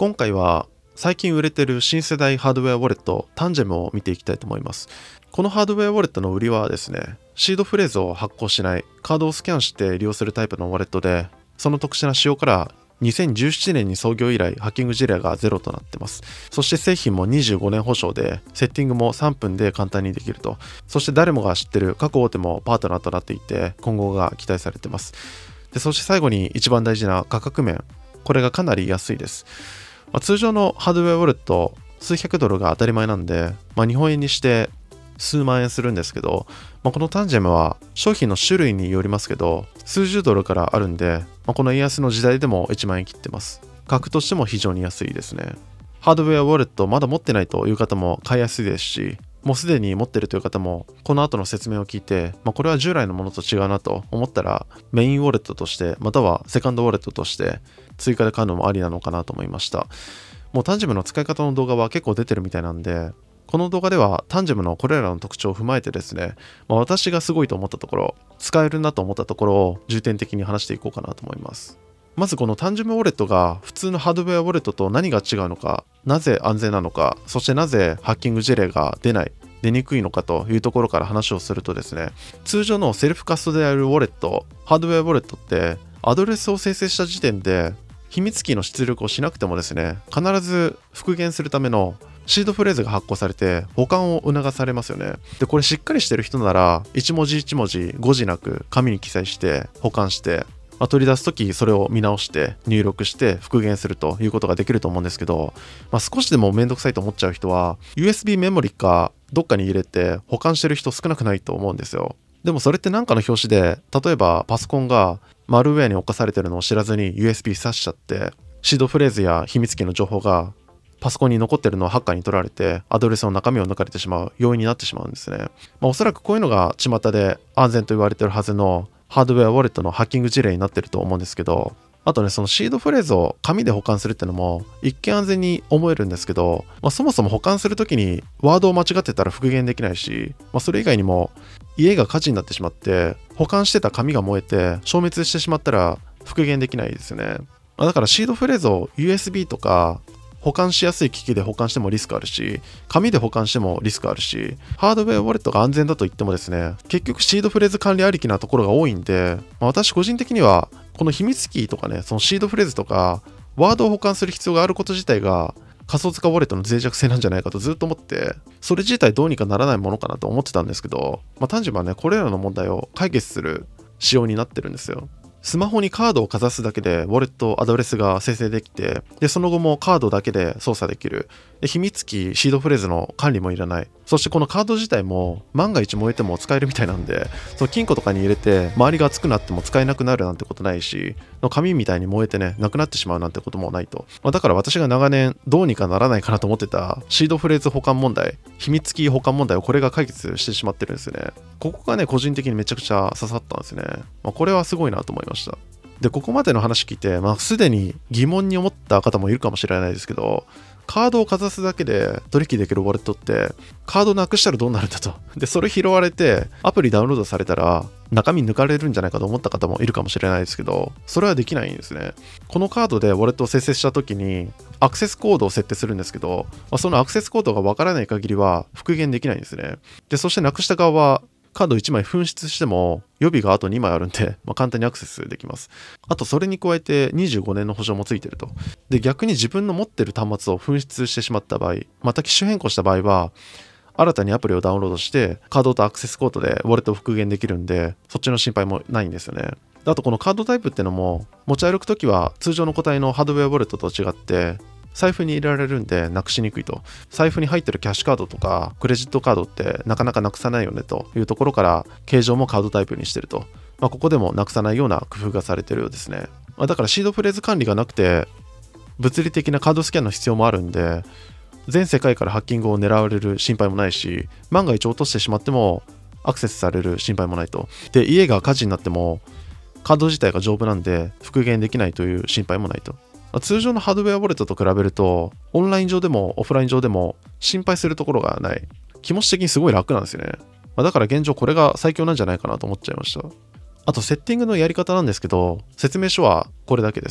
今回は最近売れてる新世代ハードウェアウォレットタンジェムを見ていきたいと思います。このハードウェアウォレットの売りはですね、シードフレーズを発行しないカードをスキャンして利用するタイプのウォレットで、その特殊な仕様から2017年に創業以来ハッキング事例がゼロとなってます。そして製品も25年保証で、セッティングも3分で簡単にできると。そして誰もが知ってる各大手もパートナーとなっていて、今後が期待されてます。で、そして最後に一番大事な価格面、これがかなり安いです。通常のハードウェアウォレット数百ドルが当たり前なんで、日本円にして数万円するんですけど、このタンジェムは商品の種類によりますけど、数十ドルからあるんで、この円安の時代でも1万円切ってます。価格としても非常に安いですね。ハードウェアウォレットまだ持ってないという方も買いやすいですし、もうすでに持ってるという方もこの後の説明を聞いて、これは従来のものと違うなと思ったら、メインウォレットとしてまたはセカンドウォレットとして追加で買うのもありなのかなと思いました。もうタンジェムの使い方の動画は結構出てるみたいなんで、この動画ではタンジェムのこれらの特徴を踏まえてですね、私がすごいと思ったところ、使えるなと思ったところを重点的に話していこうかなと思います。まずこのタンジェムウォレットが普通のハードウェアウォレットと何が違うのか、なぜ安全なのか、そしてなぜハッキング事例が出にくいのかというところから話をするとですね、通常のセルフカストディアルウォレット、ハードウェアウォレットってアドレスを生成した時点で秘密キーの出力をしなくてもですね、必ず復元するためのシードフレーズが発行されて保管を促されますよね。で、これしっかりしてる人なら一文字一文字誤字なく紙に記載して保管して、取り出すときそれを見直して入力して復元するということができると思うんですけど、少しでもめんどくさいと思っちゃう人は USB メモリかどっかに入れて保管してる人少なくないと思うんですよ。でもそれって何かの表紙で、例えばパソコンがマルウェアに侵されてるのを知らずに USB 挿しちゃって、シードフレーズや秘密キーの情報がパソコンに残ってるのをハッカーに取られてアドレスの中身を抜かれてしまう要因になってしまうんですね。おそらくこういうのが巷で安全と言われてるはずのハードウェアウォレットのハッキング事例になってると思うんですけど、あとね、そのシードフレーズを紙で保管するってのも一見安全に思えるんですけど、そもそも保管するときにワードを間違ってたら復元できないし、それ以外にも家が火事になってしまって保管してた紙が燃えて消滅してしまったら復元できないですよね。だからシードフレーズを USB とか保管しやすい機器で保管してもリスクあるし、紙で保管してもリスクあるし、ハードウェアウォレットが安全だと言ってもですね、結局シードフレーズ管理ありきなところが多いんで、私個人的にはこの秘密キーとかね、そのシードフレーズとかワードを保管する必要があること自体が仮想通貨ウォレットの脆弱性なんじゃないかとずっと思って、それ自体どうにかならないものかなと思ってたんですけど、タンジェムはね、これらの問題を解決する仕様になってるんですよ。スマホにカードをかざすだけでウォレットアドレスが生成できて、でその後もカードだけで操作できる。で、秘密キー、シードフレーズの管理もいらない。そしてこのカード自体も万が一燃えても使えるみたいなんで、その金庫とかに入れて周りが熱くなっても使えなくなるなんてことないし、紙みたいに燃えてね、なくなってしまうなんてこともないと。だから私が長年どうにかならないかなと思ってたシードフレーズ保管問題、秘密キー保管問題をこれが解決してしまってるんですよね。ここがね、個人的にめちゃくちゃ刺さったんですね。これはすごいなと思いました。で、ここまでの話聞いて、すでに疑問に思った方もいるかもしれないですけど、カードをかざすだけで取引できるウォレットってカードなくしたらどうなるんだと。で、それ拾われてアプリダウンロードされたら中身抜かれるんじゃないかと思った方もいるかもしれないですけど、それはできないんですね。このカードでウォレットを生成した時にアクセスコードを設定するんですけど、そのアクセスコードがわからない限りは復元できないんですね。で、そしてなくした側はカード1枚紛失しても予備があと2枚あるんで、簡単にアクセスできます。あとそれに加えて25年の保証もついてると。で、逆に自分の持ってる端末を紛失してしまった場合、また機種変更した場合は新たにアプリをダウンロードしてカードとアクセスコードでウォレットを復元できるんで、そっちの心配もないんですよね。あとこのカードタイプってのも持ち歩くときは通常の個体のハードウェアウォレットと違って財布に入れられるんでなくしにくいと。財布に入ってるキャッシュカードとかクレジットカードってなかなかなくさないよねというところから形状もカードタイプにしてると。ここでもなくさないような工夫がされてるようですね。だからシードフレーズ管理がなくて物理的なカードスキャンの必要もあるんで、全世界からハッキングを狙われる心配もないし、万が一落としてしまってもアクセスされる心配もないと。で、家が火事になってもカード自体が丈夫なんで復元できないという心配もないと。通常のハードウェアウォレットと比べるとオンライン上でもオフライン上でも心配するところがない。気持ち的にすごい楽なんですよね。だから現状これが最強なんじゃないかなと思っちゃいました。あとセッティングのやり方なんですけど、説明書はこれだけです。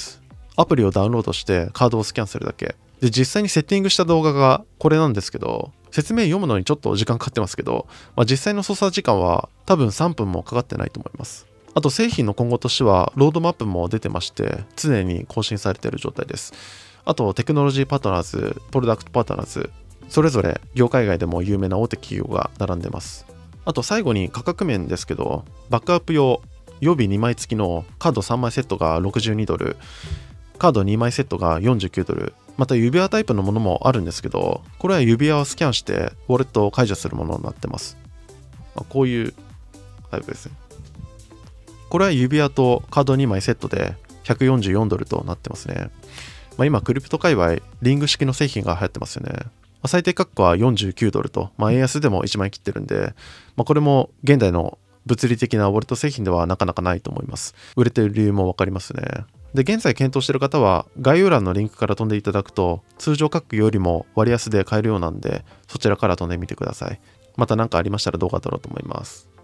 アプリをダウンロードしてカードをスキャンするだけで、実際にセッティングした動画がこれなんですけど、説明読むのにちょっと時間かかってますけど、実際の操作時間は多分3分もかかってないと思います。あと製品の今後としてはロードマップも出てまして、常に更新されている状態です。あとテクノロジーパートナーズ、プロダクトパートナーズ、それぞれ業界外でも有名な大手企業が並んでます。あと最後に価格面ですけど、バックアップ用予備2枚付きのカード3枚セットが62ドル、カード2枚セットが49ドル、また指輪タイプのものもあるんですけど、これは指輪をスキャンしてウォレットを解除するものになってます。こういうタイプですね。これは指輪とカード2枚セットで144ドルとなってますね。今クリプト界隈リング式の製品が流行ってますよね。最低価格は49ドルと、円安でも1万円切ってるんで、これも現代の物理的なウォレット製品ではなかなかないと思います。売れてる理由も分かりますね。で、現在検討している方は概要欄のリンクから飛んでいただくと通常価格よりも割安で買えるようなんで、そちらから飛んでみてください。また何かありましたら動画撮ろうと思います。